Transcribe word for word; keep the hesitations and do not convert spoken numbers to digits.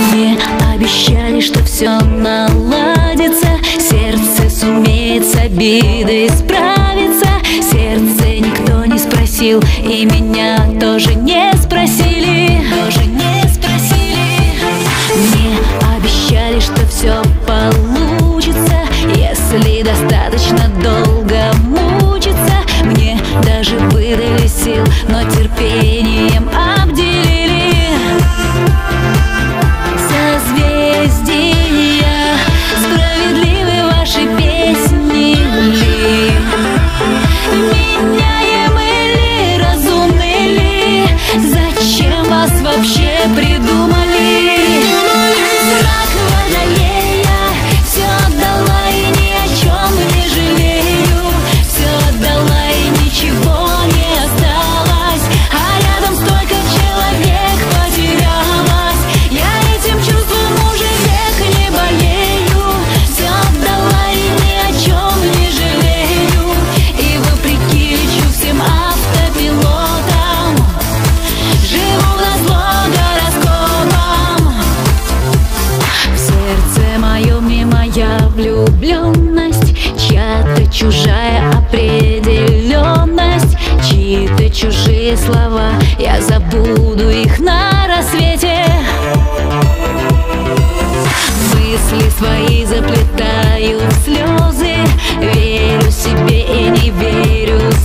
Мне обещали, что все наладится, сердце сумеет с обидой справиться. Сердце никто не спросил, и меня тоже не спросили, тоже не спросили. Мне обещали, что все получится, если достаточно долго мучиться. Мне даже выдали сил, но терпением обделили. Созвездия, справедливы ваши песни ли? Меняемы ли, разумны ли? Зачем вас вообще придумали? Враг водолея, все отдала и ни о чем не жалею. Все отдала и ничего не осталось, а рядом столько человек потерялось. Я этим чувством уже век не болею. Все отдала и ни о чем не жалею. И вопреки лечу всем автопилотам, живу назло гороскопам. В сердце моем не моя влюбленность, чья-то чужая определенность, чьи-то чужие слова, я забуду их на рассвете. Мысли свои заплетаю в слезы, верю себе и не верю